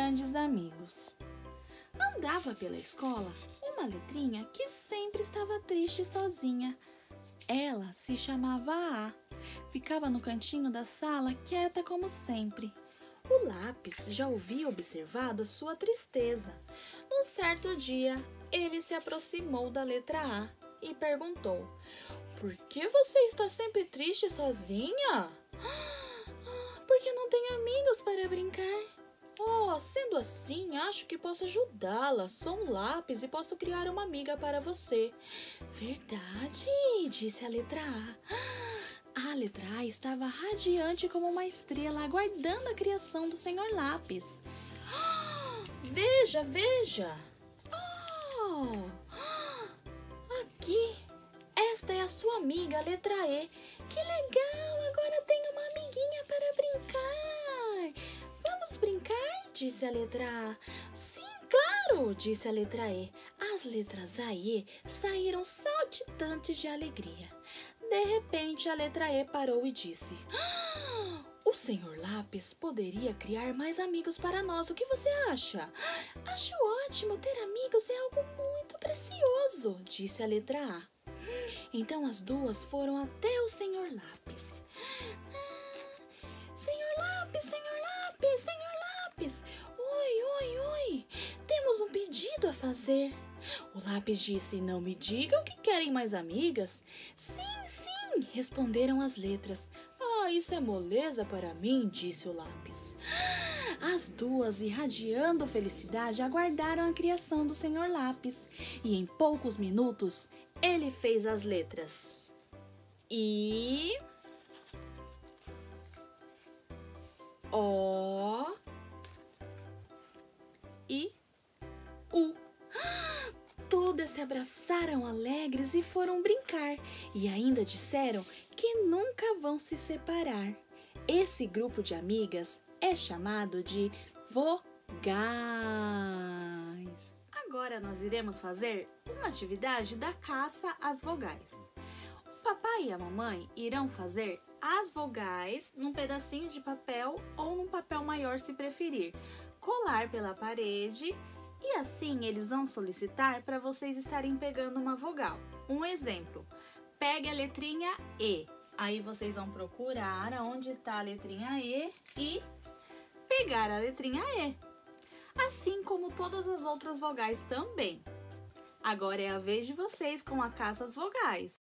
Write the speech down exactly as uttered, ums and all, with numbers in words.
grandes amigos. Andava pela escola uma letrinha que sempre estava triste e sozinha. Ela se chamava A. Ficava no cantinho da sala, quieta como sempre. O lápis já havia observado a sua tristeza. Num certo dia, ele se aproximou da letra A e perguntou: "Por que você está sempre triste e sozinha?" "Ah, porque não tenho amigos para brincar." "Oh, sendo assim, acho que posso ajudá-la. Sou um lápis e posso criar uma amiga para você." "Verdade?" disse a letra A. A letra A estava radiante como uma estrela, aguardando a criação do senhor Lápis. "Veja, veja!" "Oh, aqui! Esta é a sua amiga, a letra E. Que legal! Agora tenho uma amiguinha para brincar." "Vamos brincar?" disse a letra A. "Sim, claro!" disse a letra E. As letras A e E saíram saltitantes de alegria. De repente, a letra E parou e disse: "Ah, o senhor Lápis poderia criar mais amigos para nós. O que você acha?" "Acho ótimo. Ter amigos é algo muito precioso," disse a letra A. Então as duas foram até o senhor Lápis. Ah, "Senhor Lápis, senhor Lápis, senhor Lápis. Oi, oi, oi. Temos um pedido a fazer." O lápis disse: "Não me digam que querem mais amigas." "Sim, sim," responderam as letras. "Ah, isso é moleza para mim," disse o lápis. As duas, irradiando felicidade, aguardaram a criação do senhor Lápis. E em poucos minutos, ele fez as letras I, O e U. Todas se abraçaram alegres e foram brincar, e ainda disseram que nunca vão se separar. Esse grupo de amigas é chamado de vogais. Agora nós iremos fazer uma atividade da caça às vogais. O papai e a mamãe irão fazer as vogais num pedacinho de papel ou num papel maior se preferir, colar pela parede. E assim eles vão solicitar para vocês estarem pegando uma vogal. Um exemplo: pegue a letrinha E. Aí vocês vão procurar onde está a letrinha E e pegar a letrinha E. Assim como todas as outras vogais também. Agora é a vez de vocês com a caça às vogais.